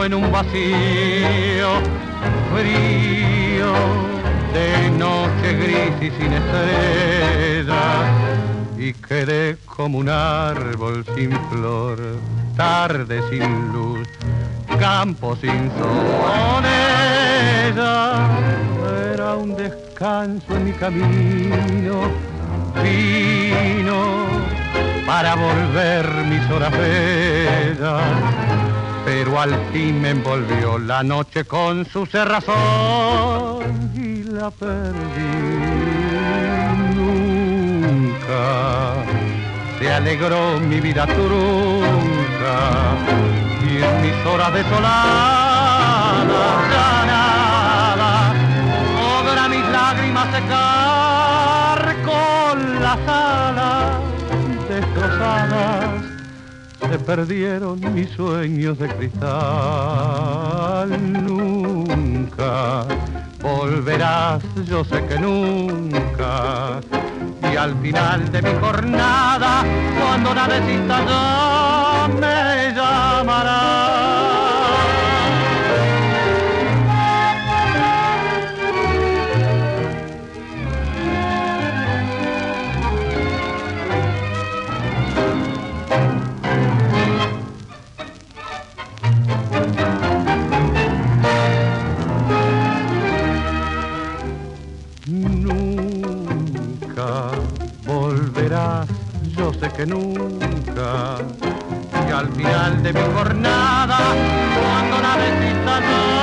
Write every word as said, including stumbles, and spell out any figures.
en un vacío frío de noche gris y sin estrellas, y quedé como un árbol sin flor, tarde sin luz, campo sin sol. Ella era un descanso en mi camino, vino para volver mis horas bellas, pero al fin me envolvió la noche con su cerrazón y la perdí. Nunca se alegró mi vida trunca, y en mis horas desoladas ya nada logra mis lágrimas secar. Con las alas destrozadas se perdieron mis sueños de cristal. Nunca volverás, yo sé que nunca, y al final de mi jornada, cuando nada exista ya me llamarás. Yo sé que nunca, y al final de mi jornada, cuando nada exista ya